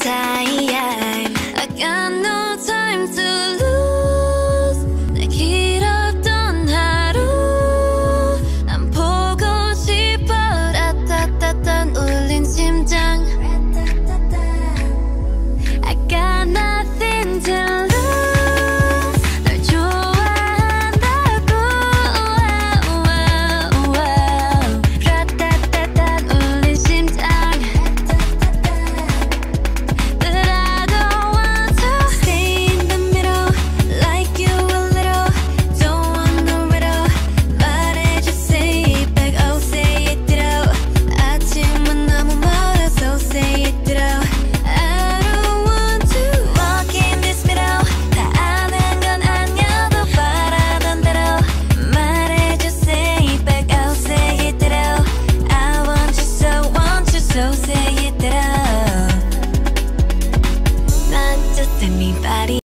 time. I got no time to lose. 내 길었던 하루 난 보고 싶어. 라따따따 울린 심장. I got nothing to lose. 널 좋아한다고. 라따따따 울린 심장. But I don't want to stay in the middle, like you a little. Don't want no riddle. 말해줘, say it back, oh say it Ditto. 아침은 너무 멀어서 say it Ditto. I don't want to walk in this middle. 다 아는 건 아니어도 바라던 대로 말해줘, say it back, oh say it Ditto. I want you so say it Ditto. Not just anybody.